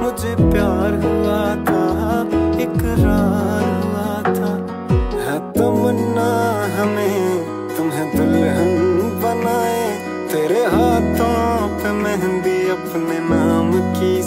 मुझे प्यार हुआ था, इकरार हुआ था। है तमन्ना हमें तुम्हें दुल्हन बनाए, तेरे हाथों पे मेहंदी अपने नाम की